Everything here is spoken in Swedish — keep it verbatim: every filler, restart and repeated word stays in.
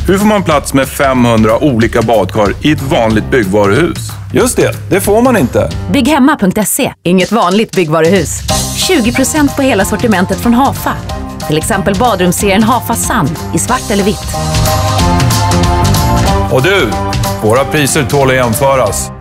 Hur får man plats med femhundra olika badkar i ett vanligt byggvaruhus? Just det, det får man inte. Bygghemma punkt se, inget vanligt byggvaruhus. tjugo procent på hela sortimentet från Hafa. Till exempel badrumsserien Hafa Sun i svart eller vitt. Och du, våra priser tål att jämföras.